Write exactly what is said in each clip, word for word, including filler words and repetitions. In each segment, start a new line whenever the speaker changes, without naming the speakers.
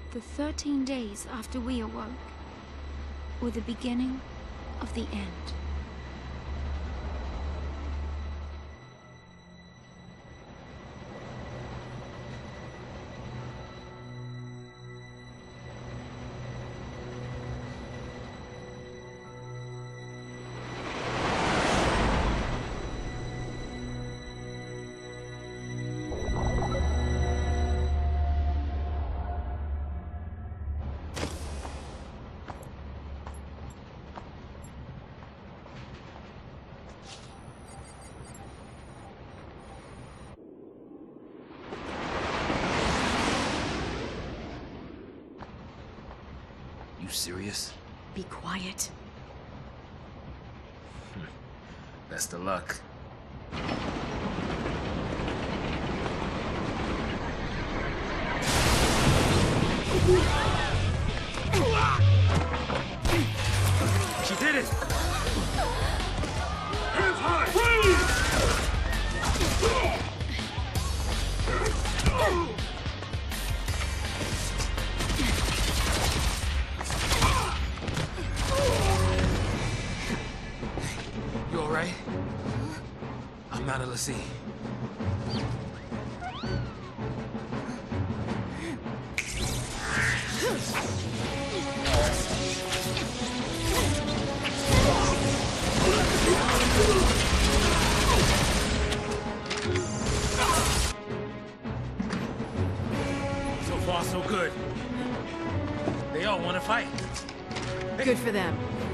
The thirteen days after we awoke were the beginning of the end.
You serious?
Be quiet.
Best of luck. She did it! Hands high! Freeze! You alright? I'm not a l'Cie. So far, so good. They all want to fight.
Good for them.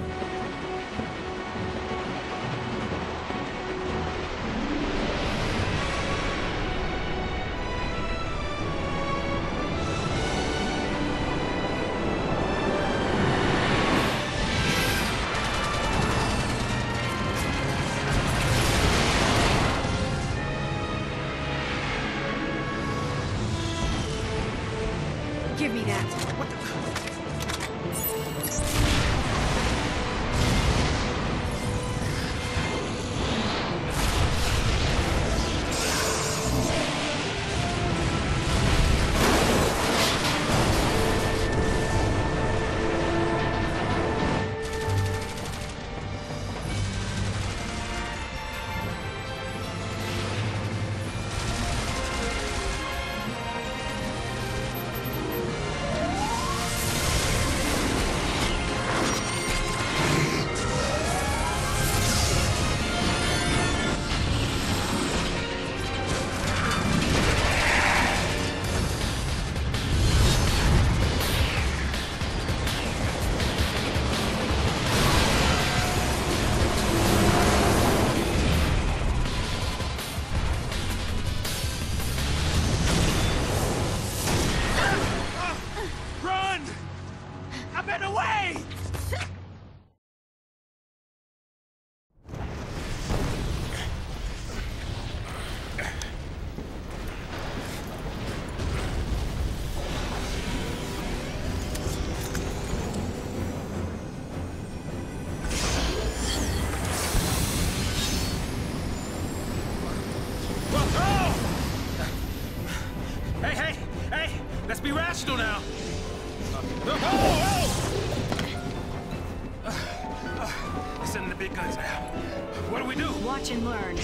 Give me that.
What the... Run! I've been away! Hey, hey, hey! Let's be rational now! Oh, oh. We're sending the big guns now. What do we do?
Watch and learn.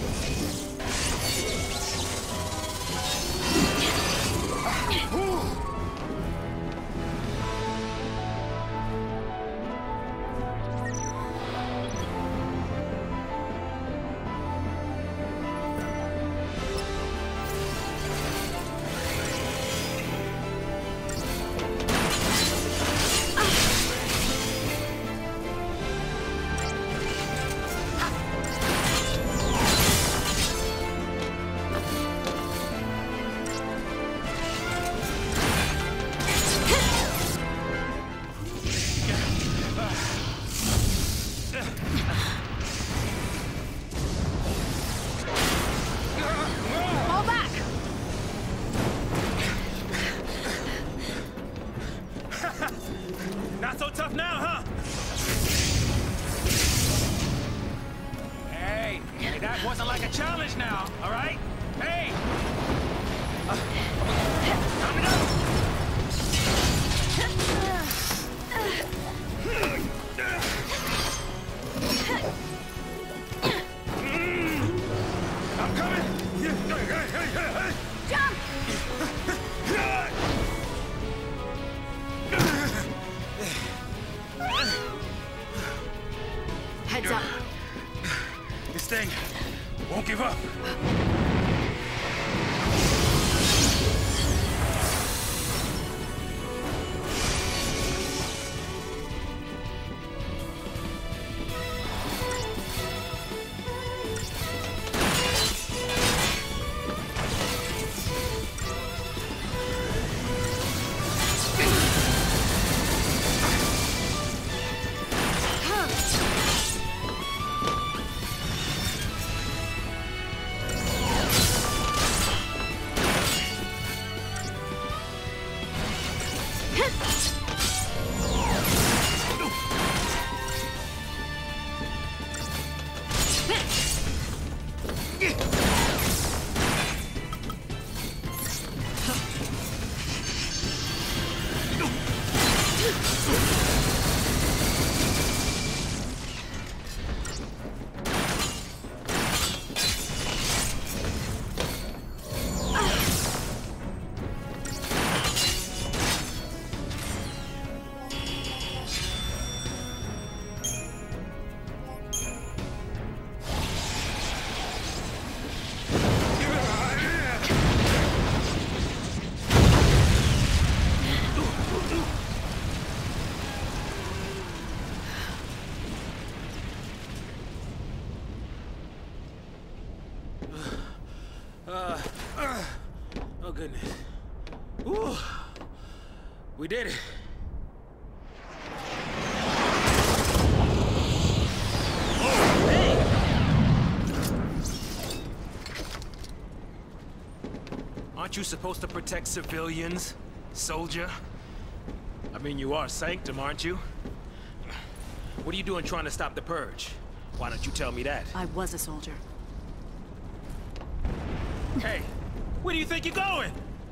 Fall back!
Not so tough now, huh? Hey, that wasn't like a challenge now, all right? Hey! Uh, time it up! thing. Won't give up. Uh, uh, oh goodness. Ooh, we did it. Oh, hey! Aren't you supposed to protect civilians, soldier? I mean, you are Sanctum, aren't you? What are you doing trying to stop the Purge? Why don't you tell me that?
I was a soldier.
Hey, where do you think you're going?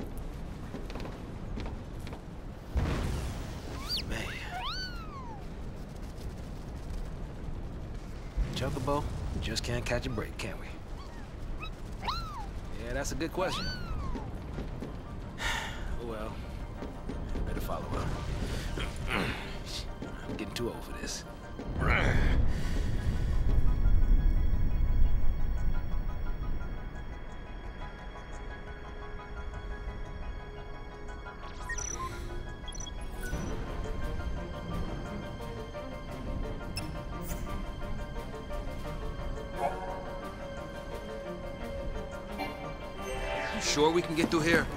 Man. Chocobo, just can't catch a break, can we? Yeah, that's a good question. Well, better follow up. I'm getting too old for this.
You sure we can get through here?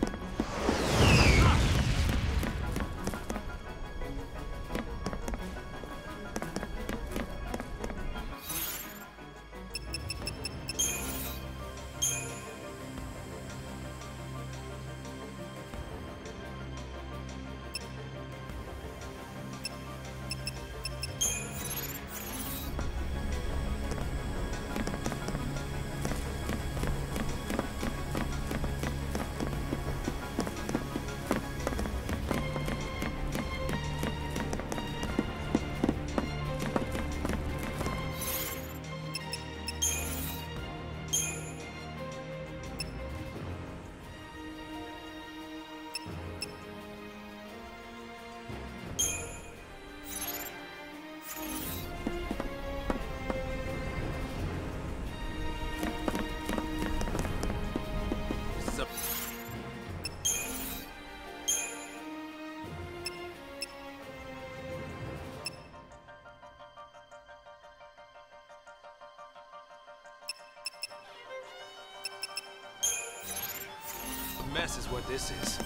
Mess is what this is.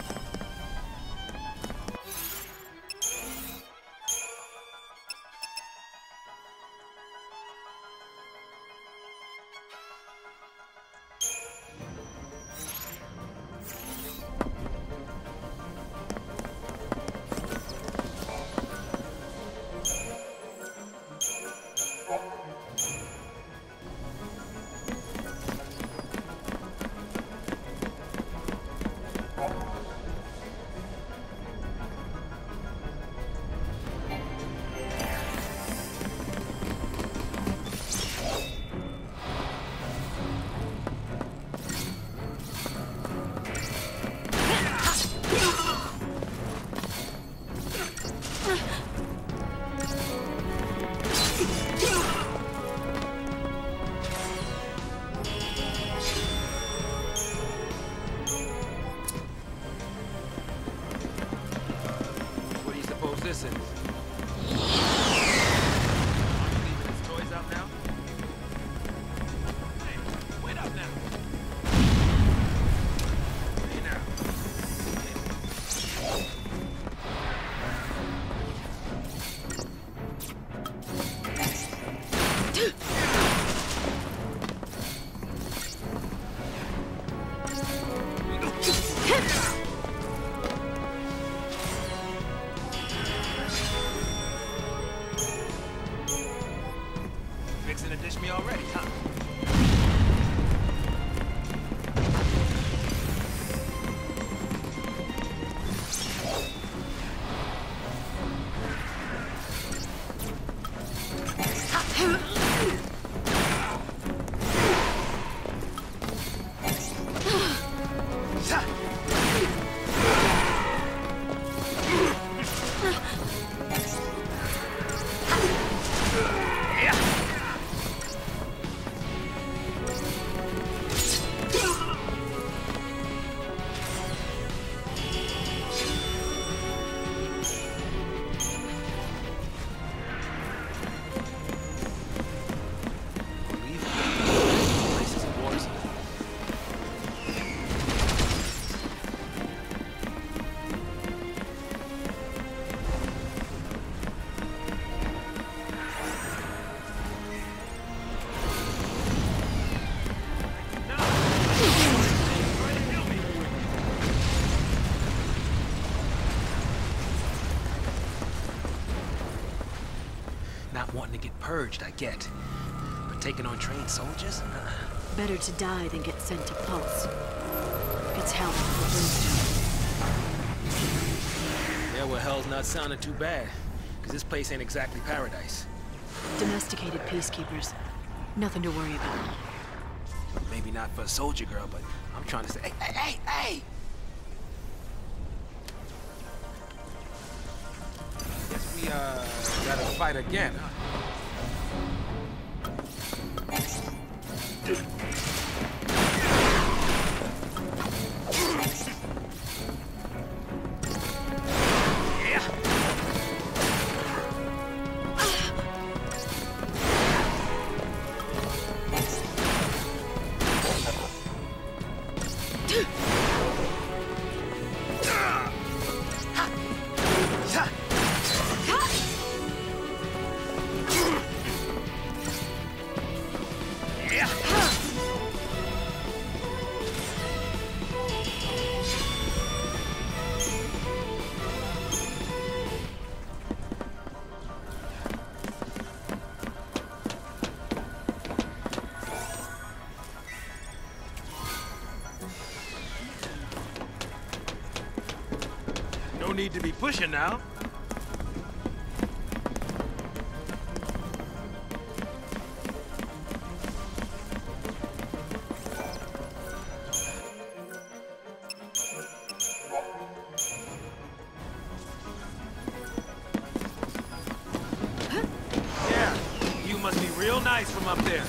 this is. Leaving his toys out now? Hey, wait up now. Hey now. Fixing to dish me already, huh? Not wanting to get purged, I get. But taking on trained soldiers? Uh,
Better to die than get sent to Pulse. It's hell for Brimstone.
yeah, well, hell's not sounding too bad. Because this place ain't exactly paradise.
Domesticated peacekeepers. Nothing to worry about.
Maybe not for a soldier girl, but I'm trying to say, hey, hey, hey, hey! Guess we, uh, gotta fight again, huh? No need to be pushing now. Yeah, you must be real nice from up there.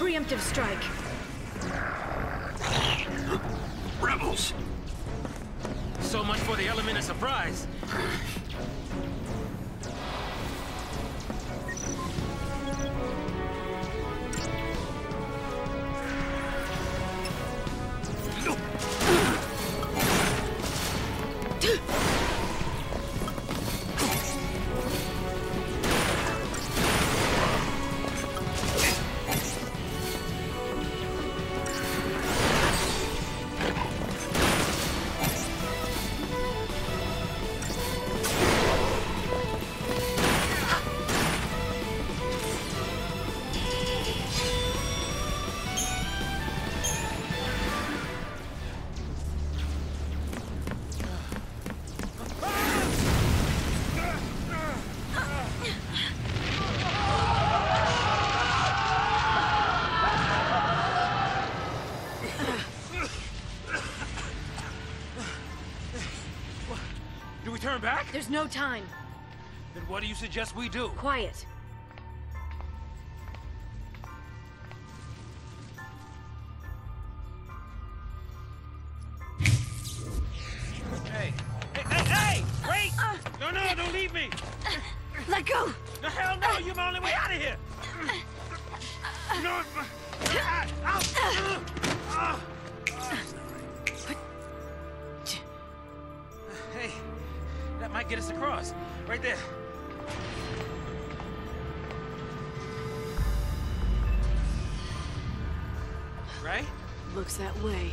preemptive strike.
Rebels!
So much for the element of surprise. Do we turn back?
There's no time.
Then what do you suggest we do?
Quiet.
Hey! Hey, hey, hey! Wait! No, no, don't leave me!
Let go!
No, hell no! You're my only way out of here! No! Ah, ow. Ah. Hey, that might get us across. Right there. Right?
Looks that way.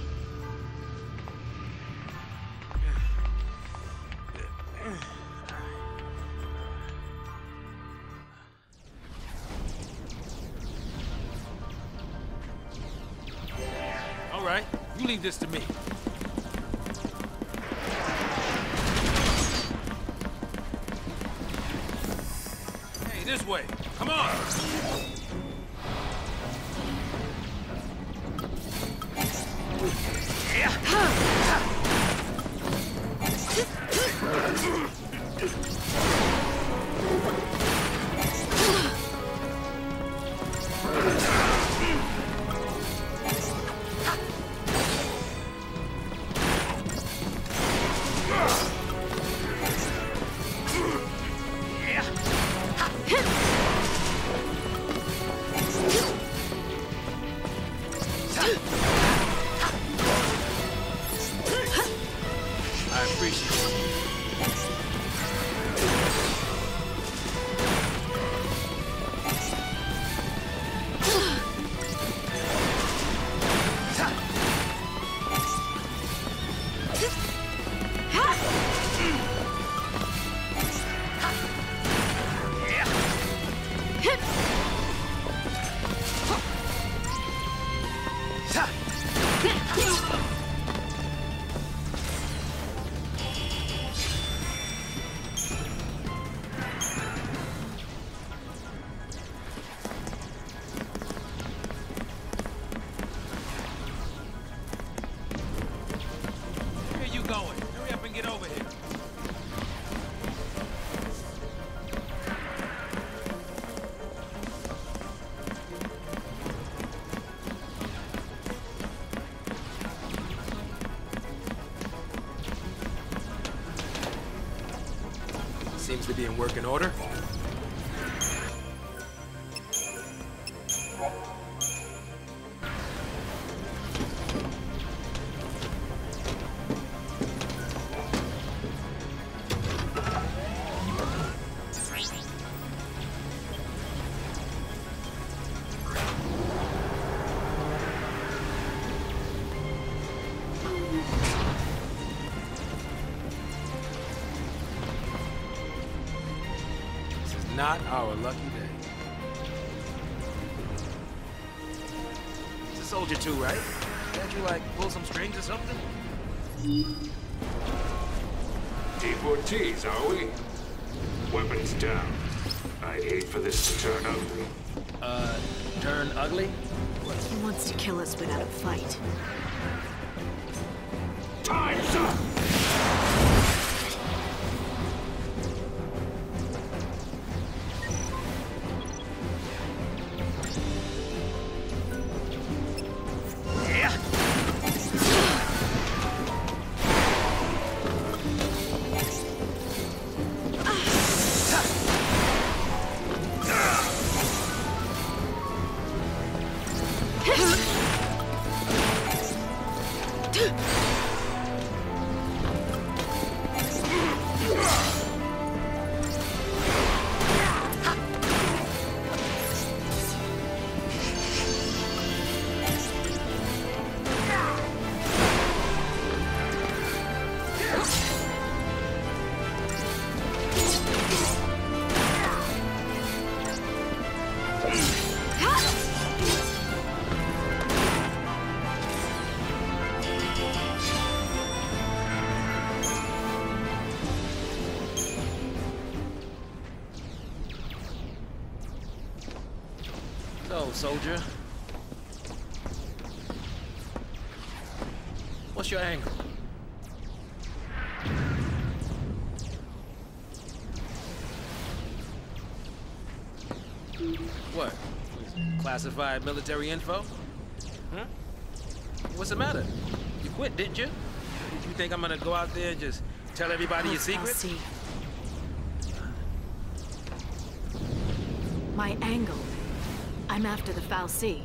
All right, you leave this to me. Hey, this way. Come on. I appreciate it. Where you going? Hurry up and get over here. Seems to be in working order. Not our lucky day. It's a soldier too, right? Can't you, like, pull some strings or something?
Deportees, are we? Weapons down. I'd hate for this to turn ugly.
Uh, turn ugly?
He wants to kill us without a fight.
Time's up!
So, soldier. What's your angle? What? Classified military info? Huh? What's the matter? You quit, didn't you? Did you think I'm gonna go out there and just tell everybody your secrets?
I'll see. My angle. I'm after the fal'Cie.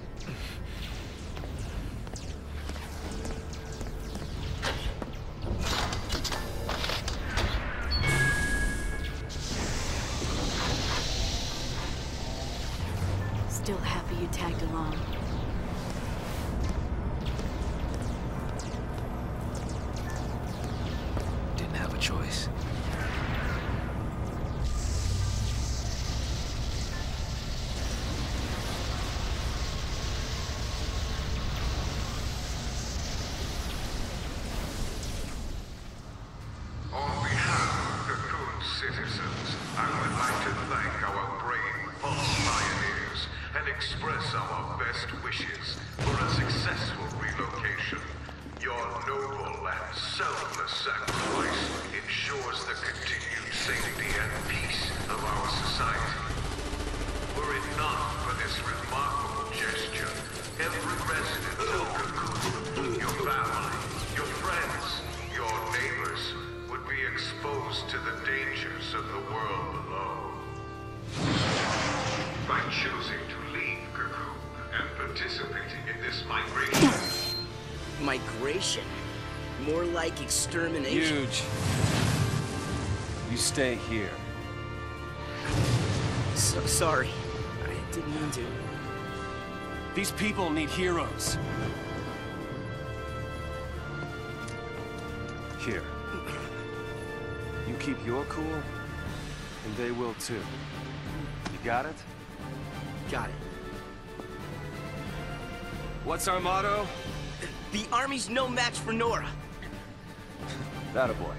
Still happy you tagged along.
Didn't have a choice.
On behalf of Cocoon citizens, I would like to thank our brave false pioneers and express our best wishes for a successful relocation. Your noble and selfless sacrifice ensures the continued safety and peace of our society. Were it not for this remarkable gesture, every resident of Cocoon, your family, your friends, your neighbors, would be exposed to the dangers of the world below. By choosing to leave Cocoon and participating in this migration...
Migration? More like extermination.
Huge. You stay here.
So sorry. I didn't mean to.
These people need heroes. Here. You keep your cool, and they will too. You got it?
Got it.
What's our motto?
The Army's no match for Nora.
That a boy.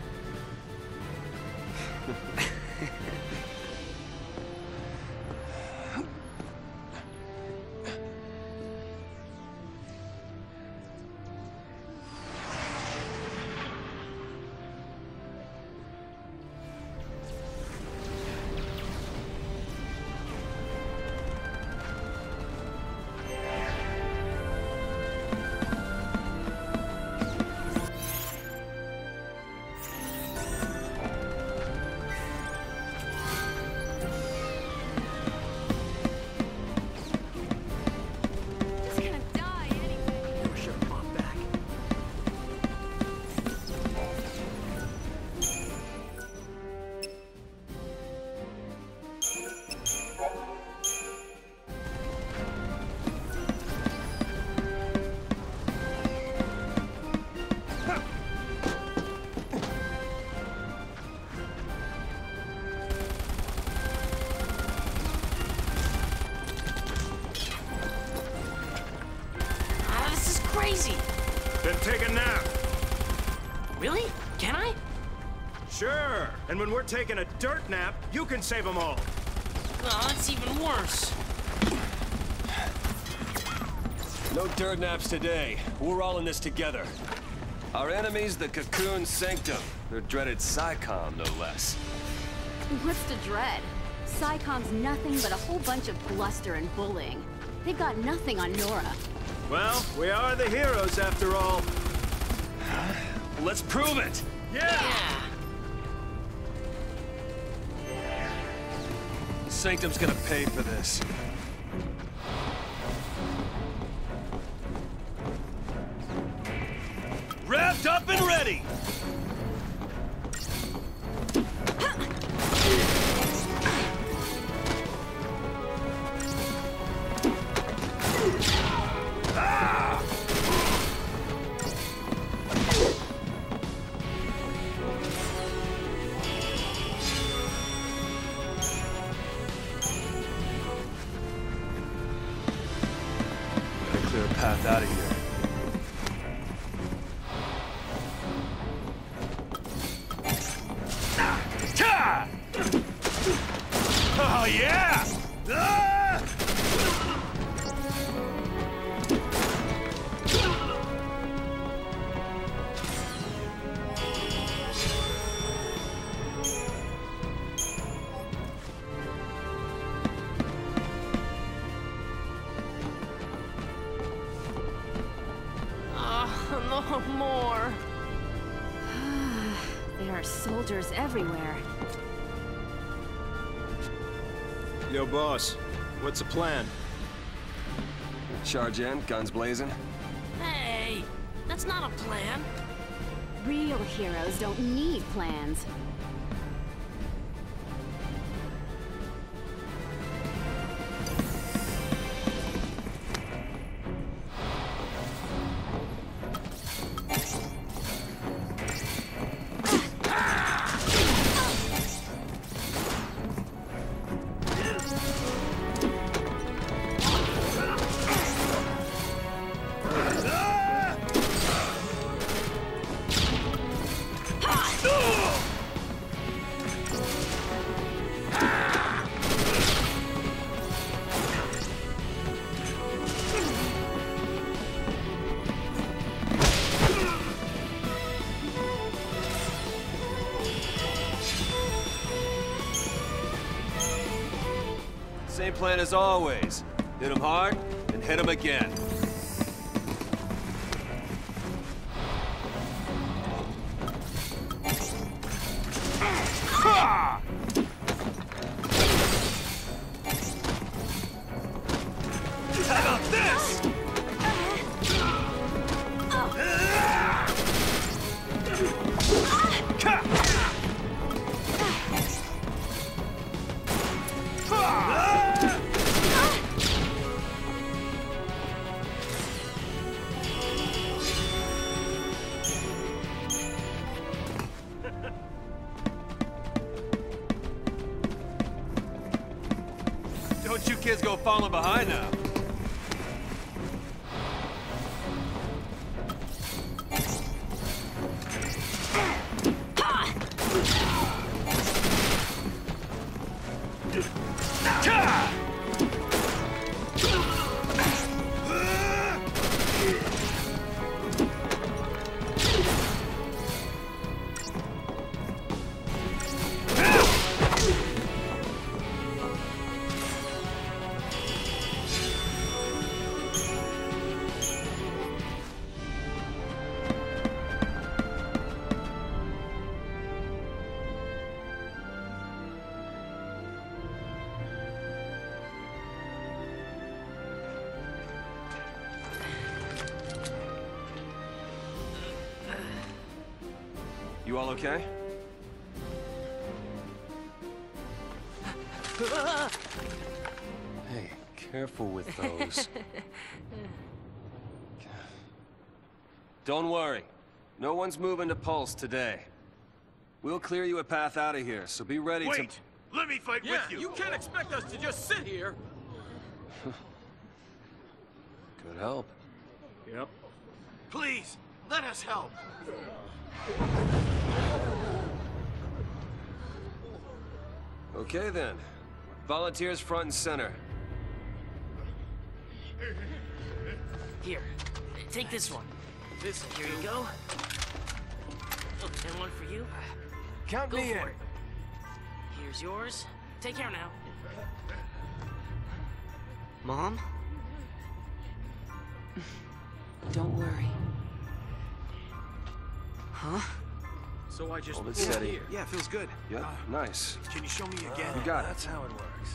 Then take a nap.
Really? Can I?
Sure. And when we're taking a dirt nap, you can save them all.
Oh, that's even worse.
No dirt naps today. We're all in this together. Our enemy's the Cocoon Sanctum. Their dreaded SciComm, no less.
What's to dread? SciComm's nothing but a whole bunch of bluster and bullying. They've got nothing on Nora.
Well, we are the heroes after all.
Let's prove it!
Yeah!
Sanctum's gonna pay for this. Strapped up and ready! Clear a path out of here. Oh, yeah! Ah!
No more.
There are soldiers everywhere.
Yo, boss. What's the plan?
Charge in, guns blazing.
Hey, that's not a plan.
Real heroes don't need plans.
Same plan as always. Hit him hard, and hit him again. Ha! How about this? Don't you kids go falling behind now. You all okay? Hey, careful with those. Don't worry. No one's moving to Pulse today. We'll clear you a path out of here, so be ready to...
Wait! Let me fight
Yeah,
with you!
you can't expect us to just sit here.
Good help.
Yep.
Please, let us help!
Okay then. Volunteers front and center.
Here, take this one. This, here you go. And one for you.
Count
Go
me in.
for it. Here's yours. Take care now. Mom? Don't worry. Huh?
So I just
Hold it
pulled
steady.
here.
Yeah, feels good.
Yep, nice.
Can you show me again?
You got it.
That's how it works.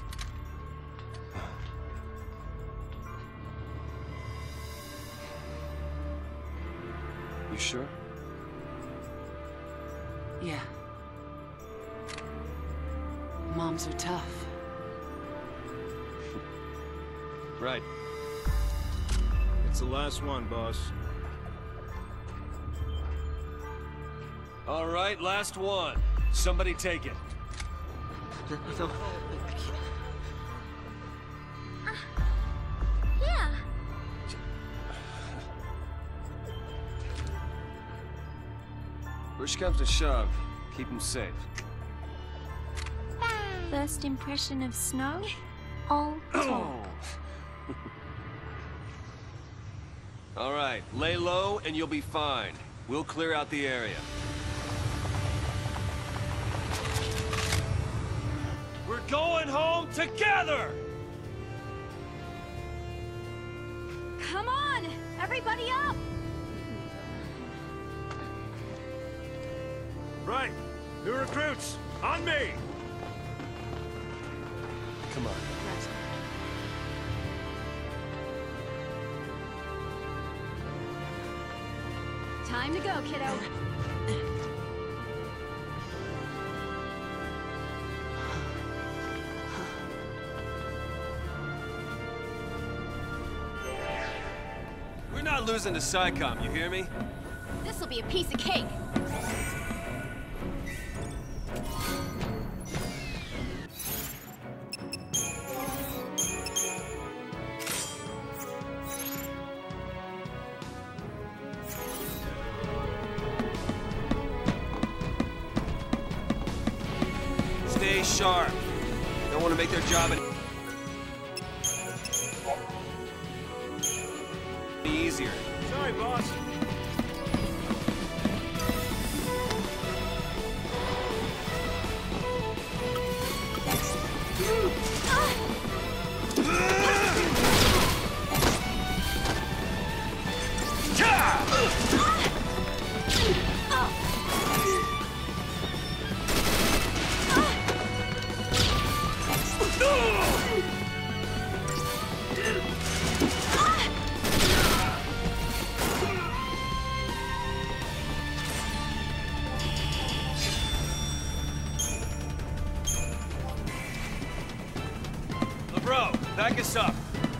You sure?
Yeah. Moms are tough.
Right.
It's the last one, boss.
All right, last one. Somebody take it.
No, no, I can't.
Yeah.
Push comes to shove. Keep him safe.
First impression of snow? All talk.
All right, lay low and you'll be fine. We'll clear out the area. We're going home together!
Come on! Everybody up!
Right. New recruits, on me!
Come on.
Time to go, kiddo.
We're not losing to SciComm, you hear me?
This'll be a piece of cake.
Stay sharp. Don't want to make their job any easier.
Sorry, boss.
Bro, back us up.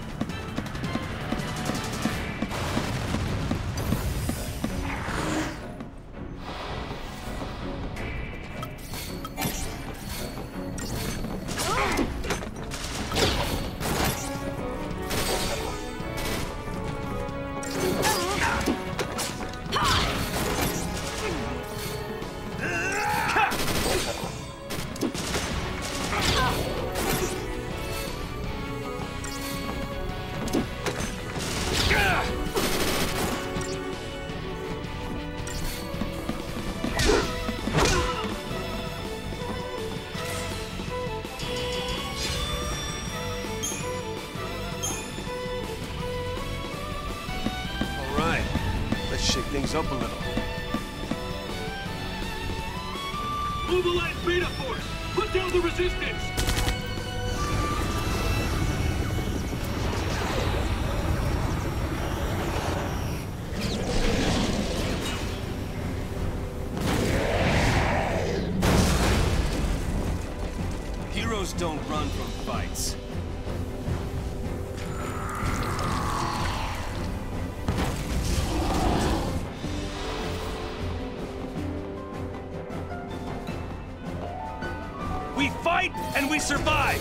Shake things up a little.
Mobilize Beta Force! Put down the resistance!
Heroes don't run from fights.
We fight and we survive!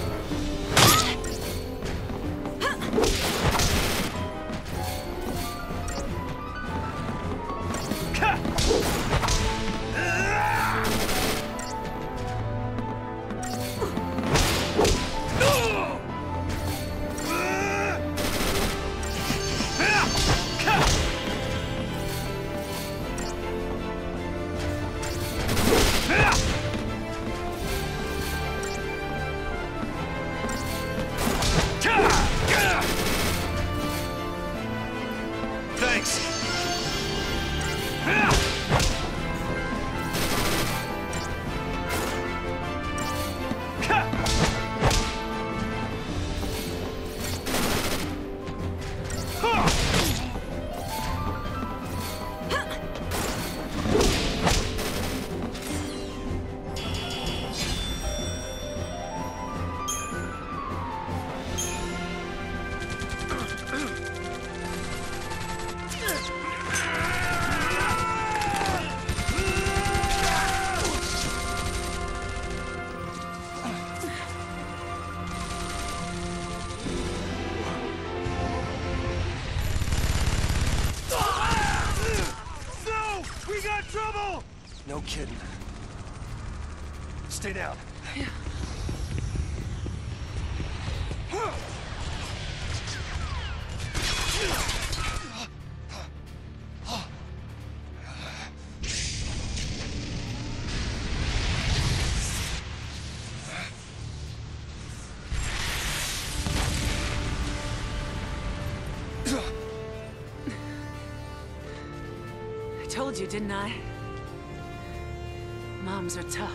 No kidding. Stay down.
Yeah.
I told you, didn't I? Moms are tough.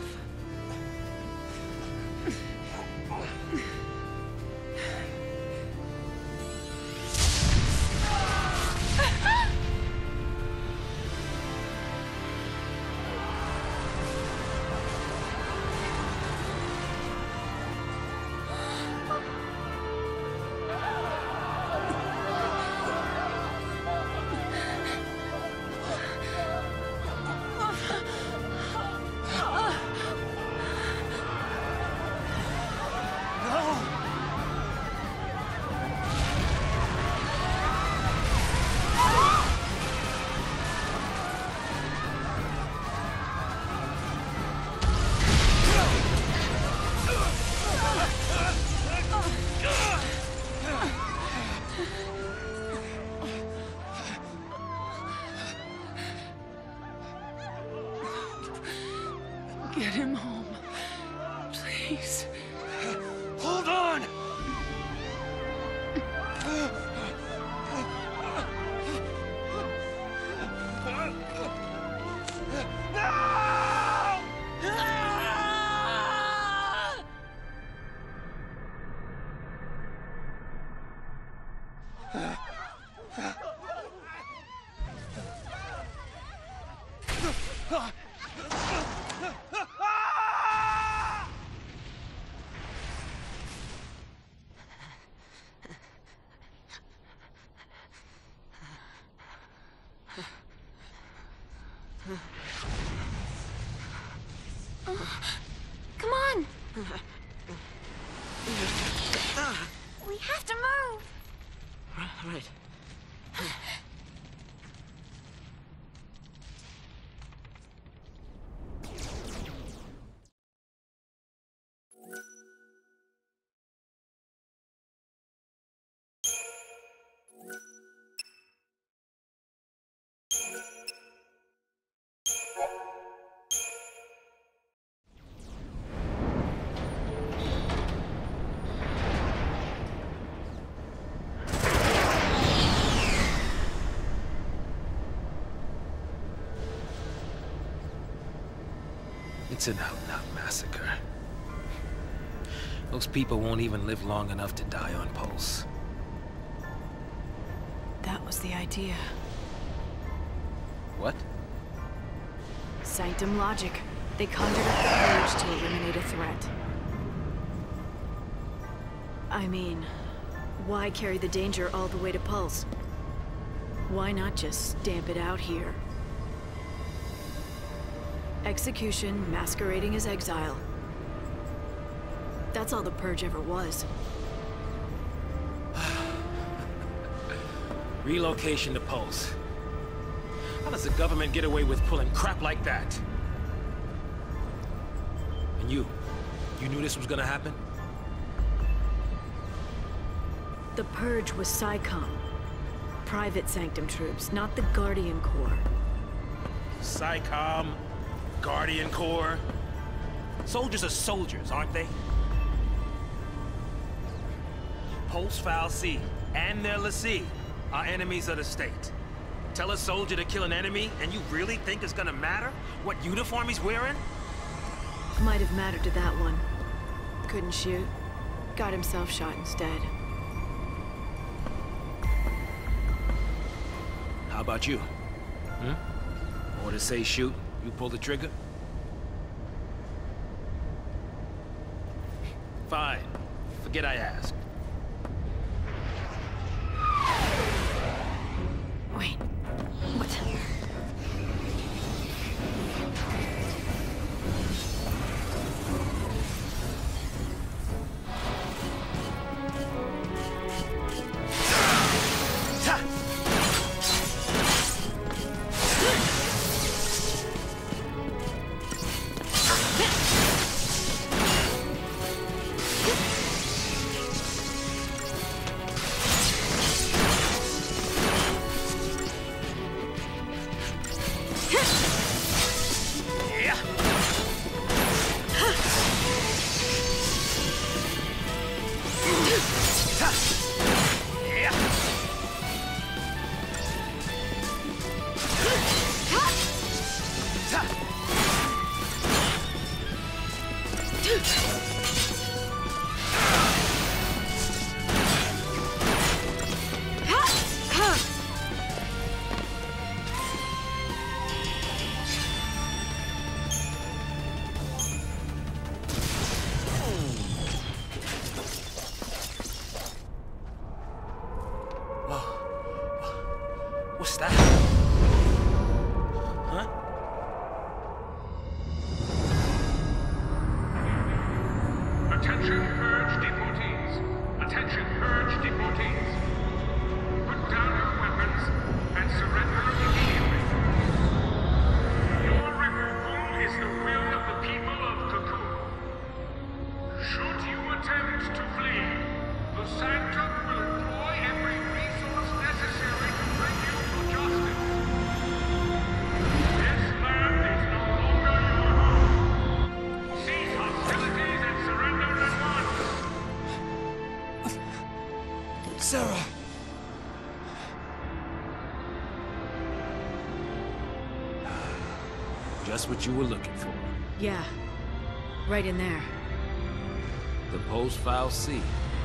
Get him home, please.
Hold on!
Come on! We have to move!
Right.
It's an out-and-out massacre. Those people won't even live long enough to die on Pulse.
That was the idea.
What?
Sanctum logic. They conjured up the Purge to eliminate a threat. I mean, why carry the danger all the way to Pulse? Why not just stamp it out here? Execution masquerading as exile. That's all the Purge ever was.
Relocation to Pulse. How does the government get away with pulling crap like that? And you? You knew this was gonna happen?
The Purge was SciComm. Private Sanctum troops, not the Guardian Corps.
SciComm? Guardian Corps? Soldiers are soldiers, aren't they? Pulse Foul C and their L'Cie are enemies of the state. Tell a soldier to kill an enemy, and you really think it's gonna matter what uniform he's wearing?
Might have mattered to that one. Couldn't shoot. Got himself shot instead.
How about you? Hmm? Orders say shoot, you pull the trigger? Fine. Forget I asked.
Wait. What?
What's that? Huh?
Attention, Purge deportees. Attention, Purge deportees. Put down your weapons and surrender immediately. Your removal is the will of the people of Cocoon. Should you attempt to flee, the Sanctum will employ every resource necessary to bring you to justice. This land is no longer your home. Cease hostilities and surrender at once.
Sarah!
Just what you were looking for.
Yeah. Right in there.
The post-file C.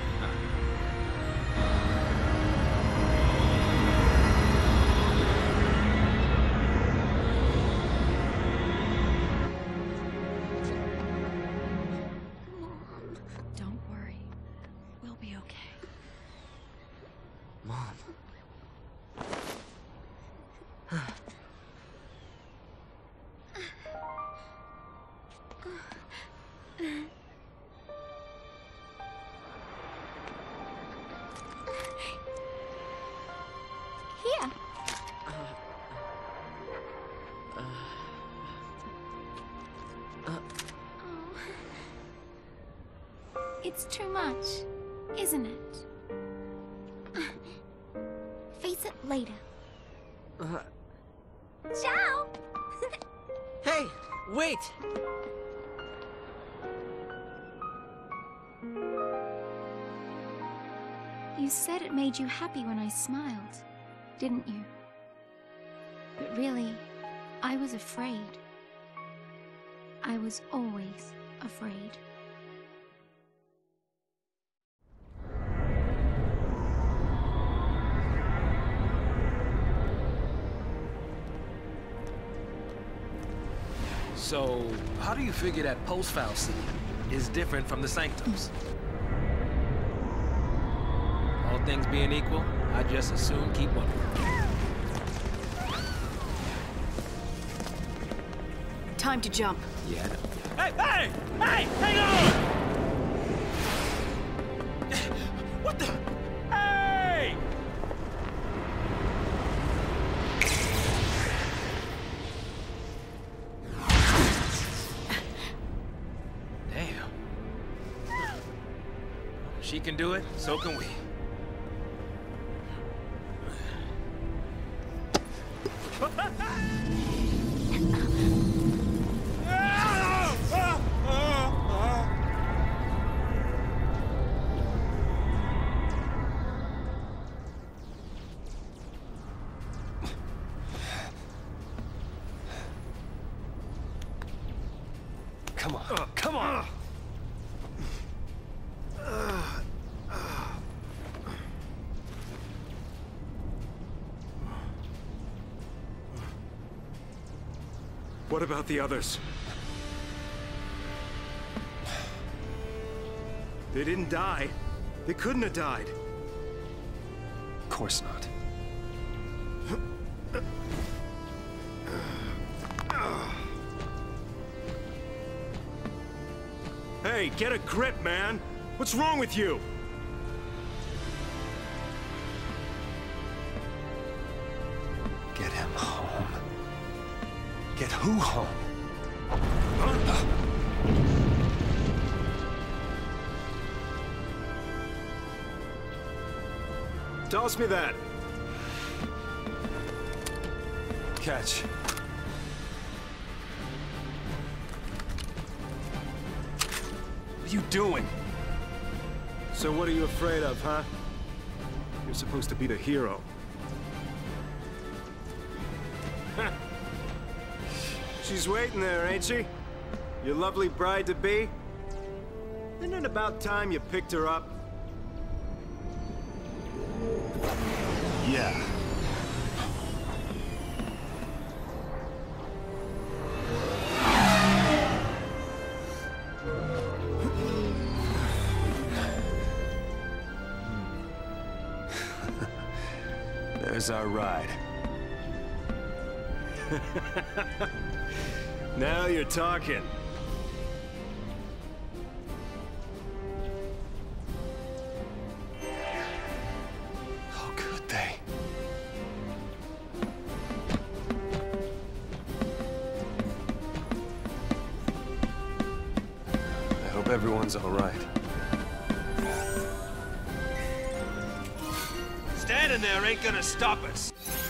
Don't worry. We'll be okay.
Mom.
Here. It's too much, isn't it? Face it later.
Uh,
Ciao!
hey, wait!
You said it made you happy when I smiled, didn't you? But really, I was afraid. I was always afraid.
So, how do you figure that post-file C is different from the Sanctums? All things being equal, I just assume keep one.
Time to jump.
Yeah. Hey, hey! Hey! Hang on! What the? Hey! Damn. She can do it, so can we.
Come on, come on!
What about the others? They didn't die. They couldn't have died.
Of course not.
Hey, get a grip, man! What's wrong with you?
Get him home. Get who home?
Huh? Toss me that.
Catch. What are you doing?
So what are you afraid of, huh? You're supposed to be the hero. She's waiting there, ain't she? Your lovely bride-to-be? Isn't it about time you picked her up?
Yeah. There's our ride.
Now you're talking.
How could they? I hope everyone's all right.
Standing there ain't gonna stop us.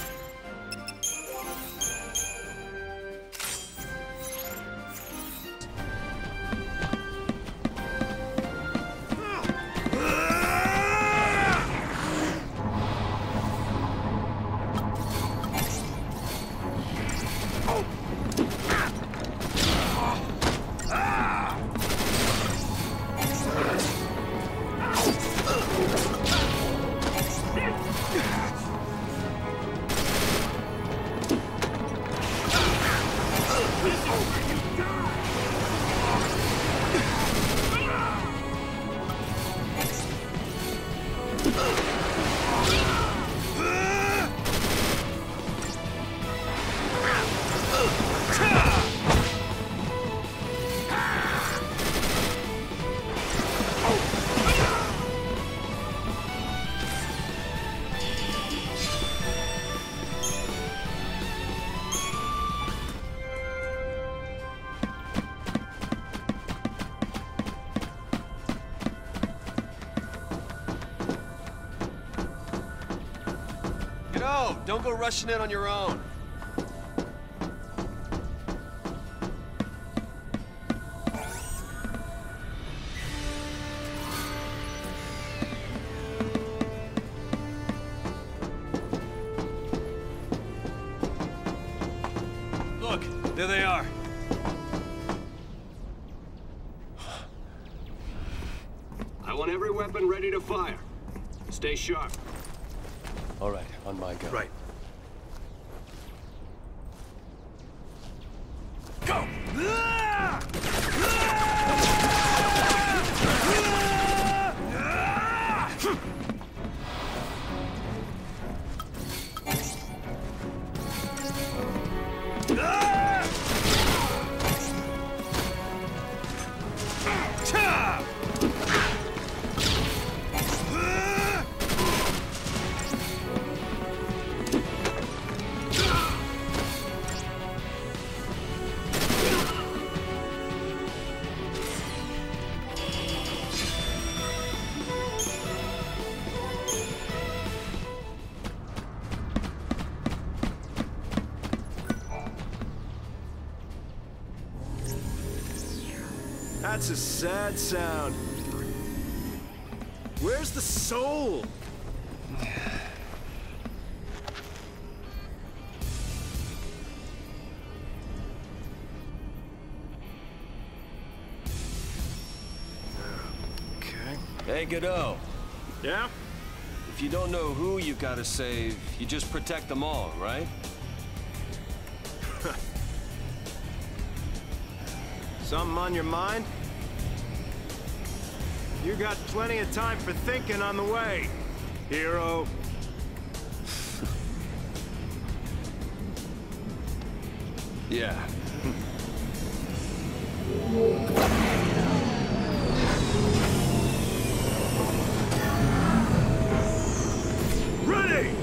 No, don't go rushing in on your own. Look, there they are.
I want every weapon ready to fire. Stay sharp.
All right, on my go.
Right.
Go!
That's a sad sound. Where's the soul? Okay.
Hey, Godot.
Yeah?
If you don't know who you gotta save, you just protect them all, right?
Something on your mind? You got plenty of time for thinking on the way, hero.
Yeah.
Ready!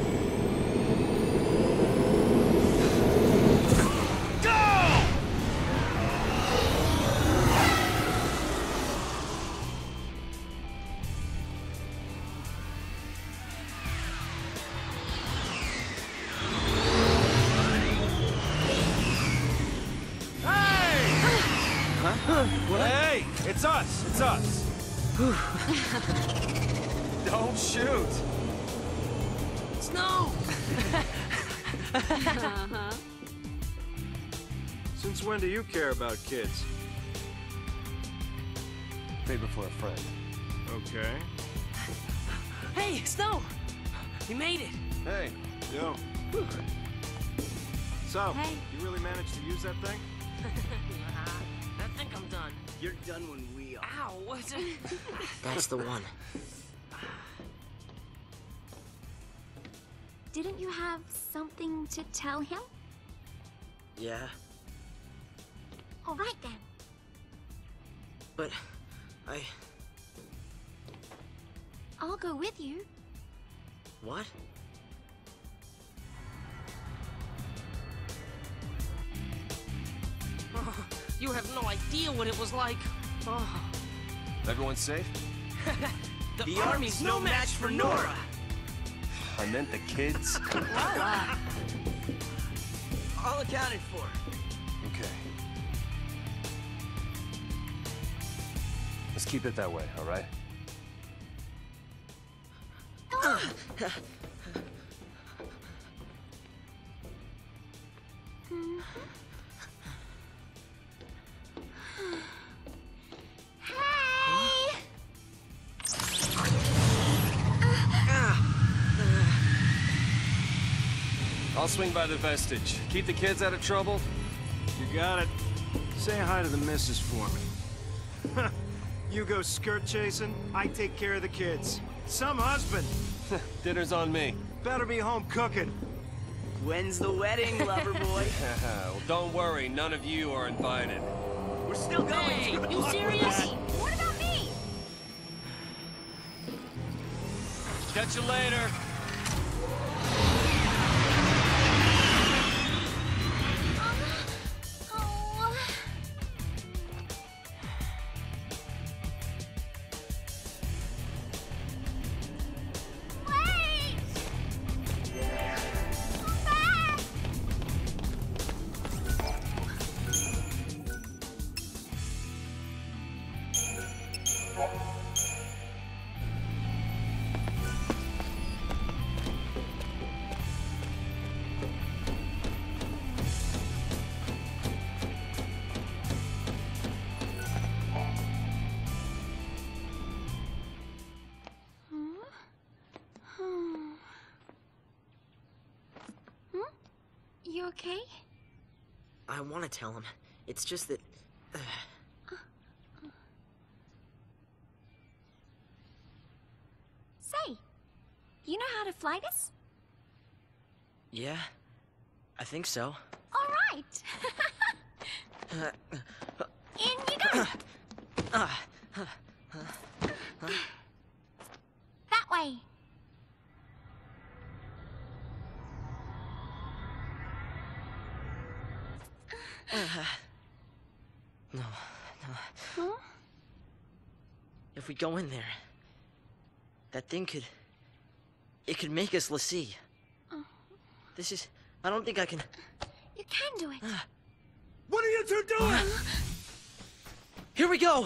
Hey! It's us! It's us! Don't shoot!
Snow!
Uh-huh.
Since when do you care about kids?
Favor for a friend.
Okay.
Hey, Snow! You made it!
Hey.
Yo. So,
Hey.
you really managed to use that thing?
I think I'm done.
You're done when we are.
Ow, what's it?
That's the one.
Didn't you have something to tell him?
Yeah?
All right then.
But... I...
I'll go with you.
What? Oh, you have no idea what it was like. Oh.
Everyone safe?
the, the army's no match for Nora!
I meant the kids.
Voila! All accounted for.
Okay. Let's keep it that way, all right? I'll swing by the Vestige. Keep the kids out of trouble?
You got it. Say hi to the missus for me. You go skirt chasing, I take care of the kids. Some husband.
Dinner's on me.
Better be home cooking.
When's the wedding, lover boy?
Well, don't worry, none of you are invited.
We're still going.
Hey, you serious?
What about me?
Catch you later.
You okay?
I want to tell him. It's just that... Uh...
Say, you know how to fly this?
Yeah, I think so.
All right. In you go. That way.
Uh, no, no.
Huh?
If we go in there, that thing could... It could make us l'Cie.
Oh.
This is... I don't think I can...
You can do it.
Uh,
what are you two doing? Uh,
here we go!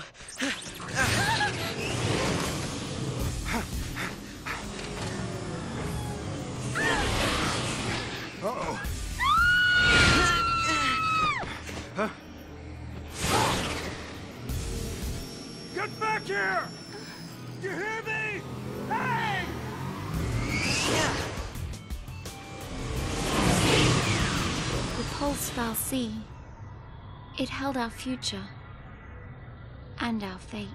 Uh-oh. Huh? Get back here! You hear me? Hey!
The Pulse fal'Cie. It held our future and our fate.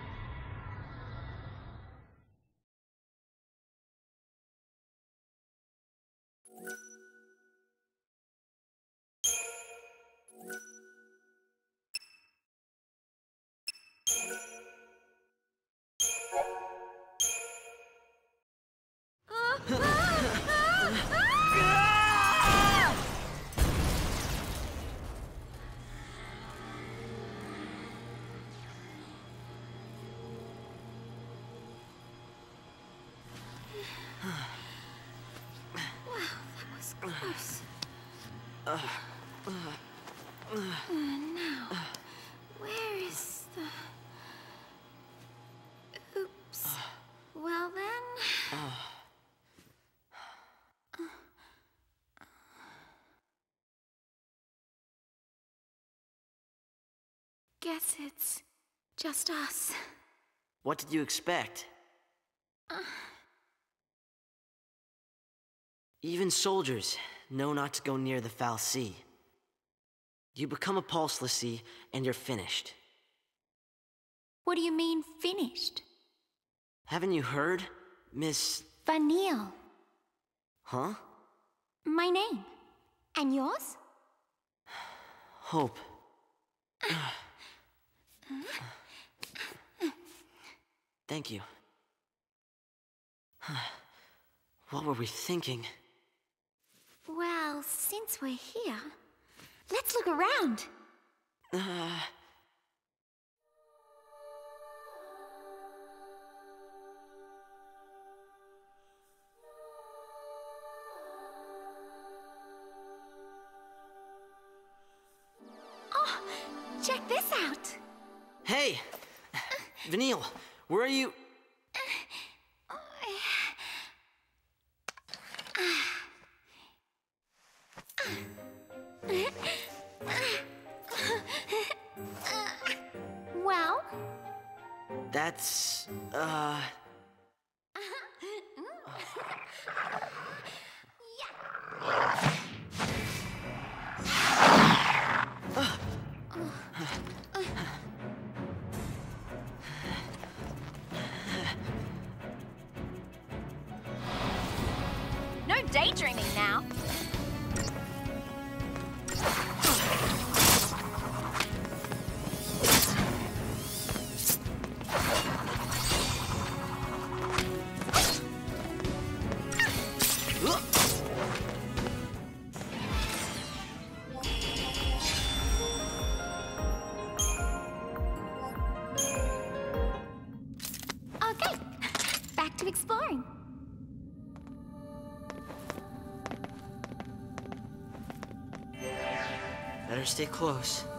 Uh, uh,
uh, now, where is the... Oops. Uh, well then...
Uh,
Guess it's just us.
What did you expect?
Uh.
Even soldiers know not to go near the fal'Cie. You become a Pulse l'Cie, and you're finished.
What do you mean, finished?
Haven't you heard, Miss...
Vanille.
Huh?
My name. And yours?
hope. Thank you. What were we thinking?
Well, since we're here, let's look around.
Uh...
Oh, check this out.
Hey! Vanille, where are you?
Well?
That's, uh...
No daydreaming now. Okay, back to exploring.
Better stay close.